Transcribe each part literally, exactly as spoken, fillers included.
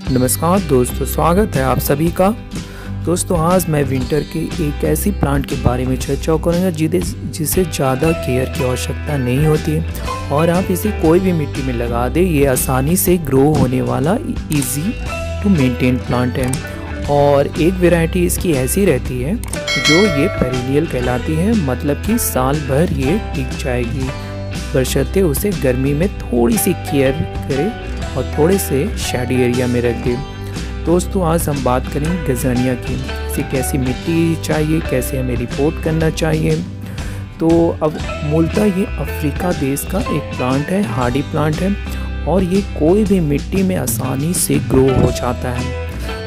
नमस्कार दोस्तों, स्वागत है आप सभी का। दोस्तों आज मैं विंटर के एक ऐसी प्लांट के बारे में चर्चा करूँगा जिसे ज़्यादा केयर की आवश्यकता नहीं होती है और आप इसे कोई भी मिट्टी में लगा दें। ये आसानी से ग्रो होने वाला इजी टू मेंटेन प्लांट है और एक वैरायटी इसकी ऐसी रहती है जो ये पेरिनियल कहलाती है, मतलब कि साल भर ये टिक जाएगी, बशर्ते उसे गर्मी में थोड़ी सी केयर करें और थोड़े से शेडी एरिया में रख दें। दोस्तों आज हम बात करेंगे गज़ानिया की। इसे कैसी मिट्टी चाहिए, कैसे हमें रिपोर्ट करना चाहिए। तो अब मूलतः ये अफ्रीका देश का एक प्लांट है, हार्डी प्लांट है और ये कोई भी मिट्टी में आसानी से ग्रो हो जाता है।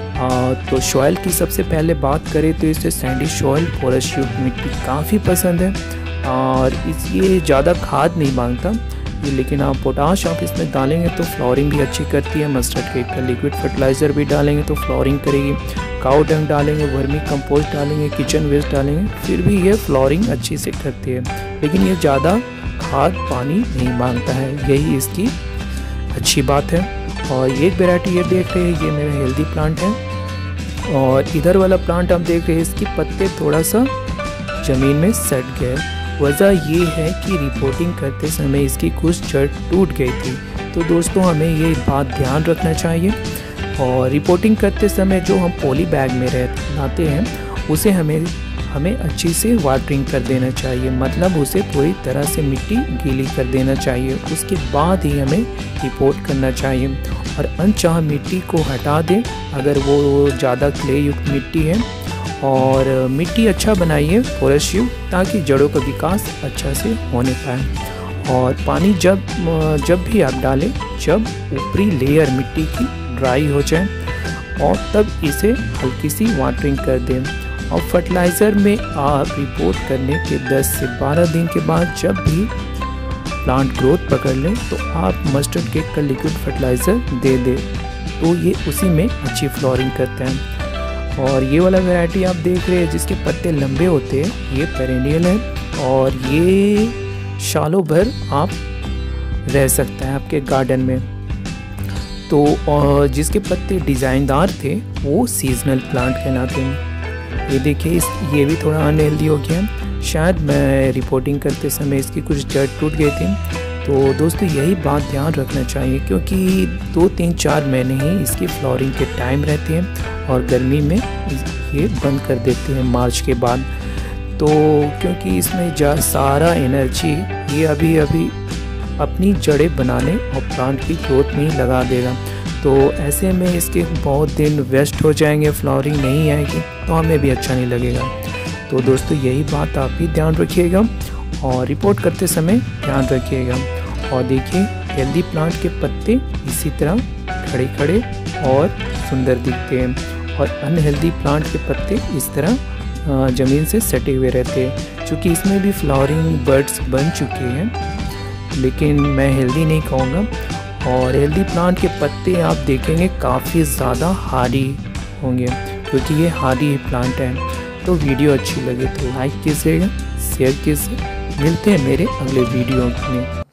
आ, तो सॉइल की सबसे पहले बात करें तो इसे सैंडी सॉइल, पोरस युक्त मिट्टी काफ़ी पसंद है और इस ये ज़्यादा खाद नहीं मांगता ये, लेकिन आप पोटाश आप इसमें डालेंगे तो फ्लोरिंग भी अच्छी करती है। मस्टर्ड केक का लिक्विड फर्टिलाइज़र भी डालेंगे तो फ्लोरिंग करेगी। काउ डंग डालेंगे, वर्मी कंपोस्ट डालेंगे, किचन वेस्ट डालेंगे, फिर भी ये फ्लोरिंग अच्छी से करती है, लेकिन ये ज़्यादा खाद पानी नहीं मांगता है, यही इसकी अच्छी बात है। और एक वेराइटी ये देख रहे हैं, ये मेरा हेल्दी प्लांट है और इधर वाला प्लांट आप देख रहे हैं, इसके पत्ते थोड़ा सा ज़मीन में सट गए। वजह ये है कि रिपोर्टिंग करते समय इसकी कुछ जड़ टूट गई थी। तो दोस्तों हमें ये बात ध्यान रखना चाहिए और रिपोर्टिंग करते समय जो हम पॉली बैग में रह लाते हैं उसे हमें हमें अच्छी से वाटरिंग कर देना चाहिए, मतलब उसे पूरी तरह से मिट्टी गीली कर देना चाहिए। उसके बाद ही हमें रिपोर्ट करना चाहिए और अनचाहा मिट्टी को हटा दें अगर वो ज़्यादा क्ले युक्त मिट्टी है, और मिट्टी अच्छा बनाइए पोरस युक्त, ताकि जड़ों का विकास अच्छा से होने पाए। और पानी जब जब भी आप डालें जब ऊपरी लेयर मिट्टी की ड्राई हो जाए और तब इसे हल्की सी वाटरिंग कर दें। और फर्टिलाइज़र में आप रिपोर्ट करने के दस से बारह दिन के बाद जब भी प्लांट ग्रोथ पकड़ लें तो आप मस्टर्ड केक का लिक्विड फर्टिलाइज़र दे दें, तो ये उसी में अच्छी फ्लोरिंग करते हैं। और ये वाला वैरायटी आप देख रहे हैं जिसके पत्ते लंबे होते हैं, ये पेरिनियल है और ये सालों भर आप रह सकता है आपके गार्डन में। तो और जिसके पत्ते डिज़ाइनदार थे वो सीजनल प्लांट कहलाते हैं। ये देखिए इस ये भी थोड़ा अनहेल्दी हो गया, शायद मैं रिपोर्टिंग करते समय इसकी कुछ जड़ टूट गई थी। तो दोस्तों यही बात ध्यान रखना चाहिए क्योंकि दो तीन चार महीने ही इसकी फ्लोरिंग के टाइम रहते हैं और गर्मी में ये बंद कर देते हैं मार्च के बाद। तो क्योंकि इसमें जा सारा एनर्जी ये अभी अभी अपनी जड़ें बनाने और प्लांट की ग्रोथ में ही लगा देगा, तो ऐसे में इसके बहुत दिन वेस्ट हो जाएंगे, फ्लावरिंग नहीं आएगी तो हमें भी अच्छा नहीं लगेगा। तो दोस्तों यही बात आप भी ध्यान रखिएगा और रिपोर्ट करते समय ध्यान रखिएगा। और देखिए हेल्दी प्लांट के पत्ते इसी तरह खड़े खड़े और सुंदर दिखते हैं और अनहेल्दी प्लांट के पत्ते इस तरह ज़मीन से सटे हुए रहते हैं। चूँकि इसमें भी फ्लावरिंग बर्ड्स बन चुके हैं, लेकिन मैं हेल्दी नहीं कहूँगा। और हेल्दी प्लांट के पत्ते आप देखेंगे काफ़ी ज़्यादा हार्डी होंगे क्योंकि ये हार्डी प्लांट है। तो वीडियो अच्छी लगे तो लाइक कीजिएगा, शेयर कीजिए। मिलते हैं मेरे अगले वीडियो में।